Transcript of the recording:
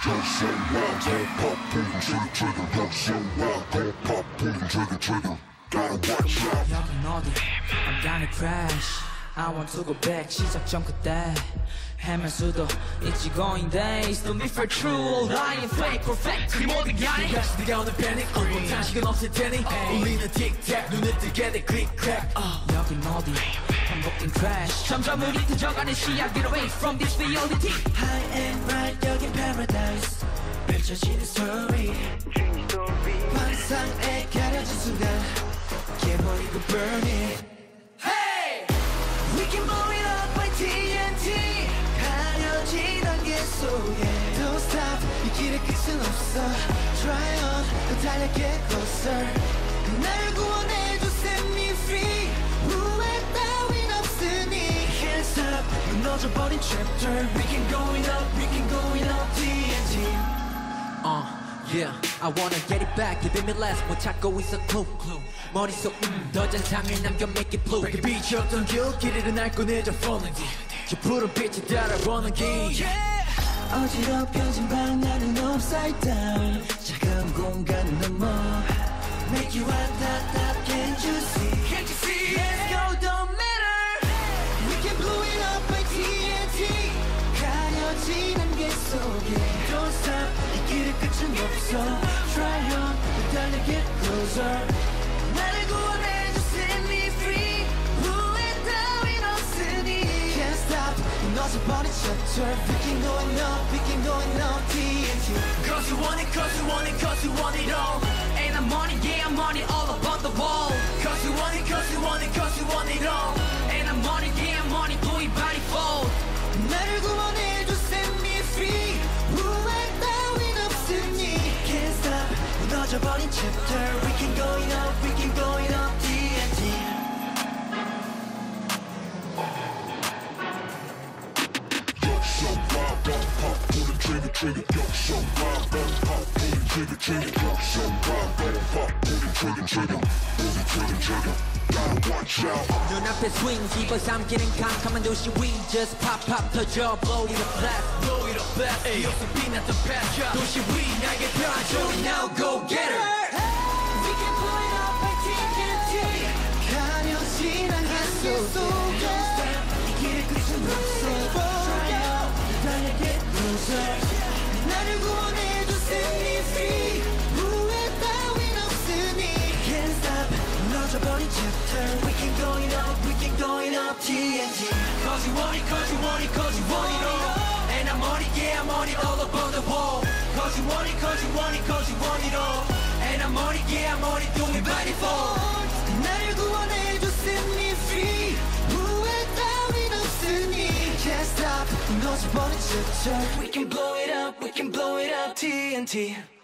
여긴 어디 I'm gonna crash I want to go back 시작점 그때 헤맬 수도 있지 going days Don't be for true lying fake or fact 이 모든 게 아니 다시 네가 오는 panic 뭐 단식은 없을 테니 울리는 틱탁 눈을 뜨게 돼 click crack 여긴 어디 반복된 crash 점점 우리 뒤져가는 시야 Get away from this reality High and bright 여긴 paradise 펼쳐지는 story 환상에 가려진 순간 깨버리고 burn it Hey! We can blow it up by TNT 가려진 안개 속에 Don't stop 이 길의 끝은 없어 Try on 더 달려 get closer 날 구원해줘 set me free 후회 따윈 없으니 Can't stop 무너져버린 chapter We can going up, we can going up TNT Yeah, I wanna get it back giving me less 못 찾고 있어 clue 머릿속 더 잔상을 남겨 make it blue 밝게 비쳤던 길길이를 날 꺼내줘 falling 저 푸른 빛이 따라오는 길 어지럽혀진 방 나는 upside down 차가운 공간 넘어 Make you hot, hot, hot, can't you see? Can't you see? Let's go, don't matter We can blow it up by TNT 가려진 안개 속에 Don't stop 이 길의 끝은 없어 Try on 달려 get closer 나를 구원해줘 set me free 후회 따윈 없으니 Can't stop 무너져버린 chapter We can going up, we can going up TNT Cause you want it, cause you want it, cause you want it all And I'm on it, yeah I'm on it all up on the wall Cause you want it, cause you want it, cause you want it all And I'm on it, yeah I'm on it, doing body fold 나를 구원해줘 set me free 후회 따윈 없으니 Can't stop 무너져버린 chapter We can going up, we can going up TNT So wild, don't pop, pull the trigger, trigger So wild, don't pop, pull the trigger, trigger So wild, don't pop, pull the trigger, trigger Pull the trigger, trigger Gotta watch out 눈앞에 swing 집어삼키는 캄캄한 도시 We just pop, pop 터져 Blow it up blast, blow it up blast 이어서 빛났던 past 도시 위 날개 펴줘 Now go get her We can blow it up like TNT 가려진 안개 속에 이 길의 끝은 없어 get closer 나를 구원해줘 set me free 후회 따윈 없으니 Can't stop 무너져버린 chapter We can going up, we can going up TNT Cause you want it, cause you want it, cause you want it all And I'm on it, yeah I'm on it all up on the wall Cause you want it, cause you want it, cause you want it all And I'm on it, yeah I'm on it, doing body fold 나를 구원해줘 set me free 후회 따윈 없으니 Can't stop 무너져버린 chapter We can blow it up TNT